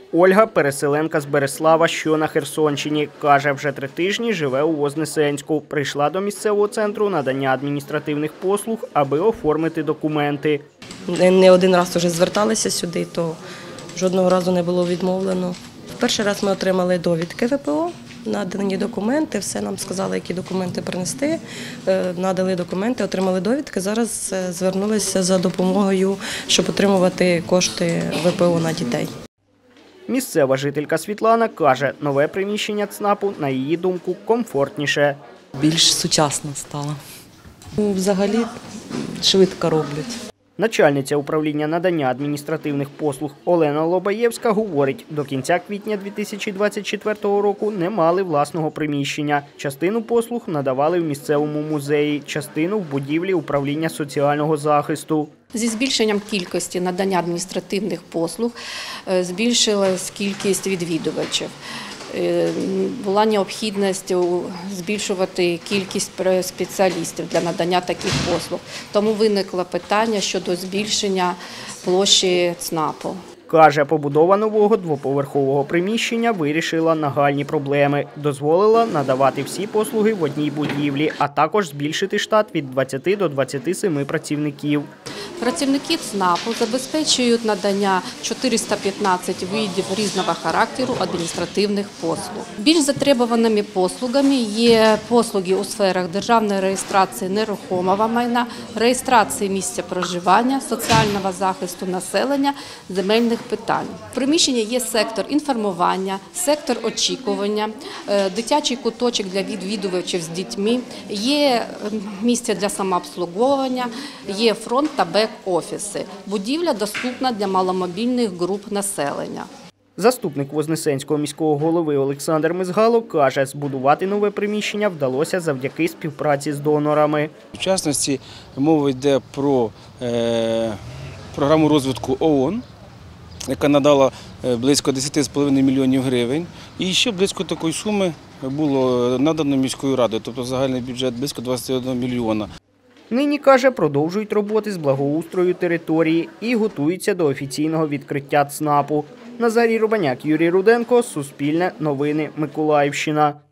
Ольга – переселенка з Берислава, що на Херсонщині. Каже, вже 3 тижні живе у Вознесенську. Прийшла до місцевого центру надання адміністративних послуг, аби оформити документи. Не один раз вже зверталися сюди, то жодного разу не було відмовлено. В перший раз ми отримали довідки ВПО, надані документи, все нам сказали, які документи принести. Надали документи, отримали довідки. Зараз звернулися за допомогою, щоб отримувати кошти ВПО на дітей. Місцева жителька Світлана каже, нове приміщення ЦНАПу, на її думку, комфортніше. Більш сучасно стало. Взагалі швидко роблять. Начальниця управління надання адміністративних послуг Олена Лобаєвська говорить, до кінця квітня 2024 року не мали власного приміщення. Частину послуг надавали в місцевому музеї, частину в будівлі управління соціального захисту. Зі збільшенням кількості надання адміністративних послуг збільшилась кількість відвідувачів. Була необхідність збільшувати кількість спеціалістів для надання таких послуг. Тому виникло питання щодо збільшення площі ЦНАПу. Каже, побудова нового двоповерхового приміщення вирішила нагальні проблеми. Дозволила надавати всі послуги в одній будівлі, а також збільшити штат від 20 до 27 працівників. Працівники ЦНАПу забезпечують надання 415 видів різного характеру адміністративних послуг. Більш затребуваними послугами є послуги у сферах державної реєстрації нерухомого майна, реєстрації місця проживання, соціального захисту населення, земельних питань. В приміщенні є сектор інформування, сектор очікування, дитячий куточок для відвідувачів з дітьми, є місце для самообслуговування, є фронт та бек-офіси. Будівля доступна для маломобільних груп населення. Заступник Вознесенського міського голови Олександр Мизгало каже, збудувати нове приміщення вдалося завдяки співпраці з донорами. В частності мова йде про програму розвитку ООН, яка надала близько 10,5 мільйонів гривень. І ще близько такої суми було надано міською радою, тобто загальний бюджет близько 21 мільйона. Нині, каже, продовжують роботи з благоустрою території і готуються до офіційного відкриття ЦНАПу. Назарій Рубаняк, Юрій Руденко, Суспільне, Новини, Миколаївщина.